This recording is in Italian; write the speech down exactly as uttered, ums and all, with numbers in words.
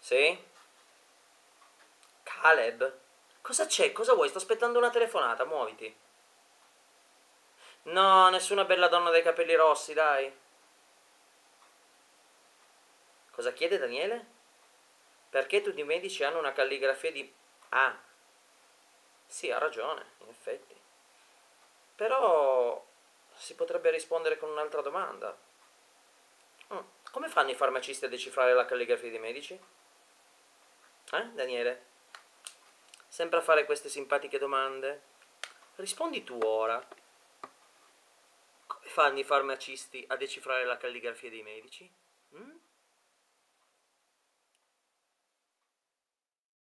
Sì? Caleb? Cosa c'è? Cosa vuoi? Sto aspettando una telefonata, muoviti. No, nessuna bella donna dai capelli rossi, dai. Cosa chiede Daniele? Perché tutti i medici hanno una calligrafia di... Ah, sì, ha ragione, in effetti. Però si potrebbe rispondere con un'altra domanda. Mm, Come fanno i farmacisti a decifrare la calligrafia dei medici? Eh, Daniele? Sempre a fare queste simpatiche domande? Rispondi tu ora. Come fanno i farmacisti a decifrare la calligrafia dei medici?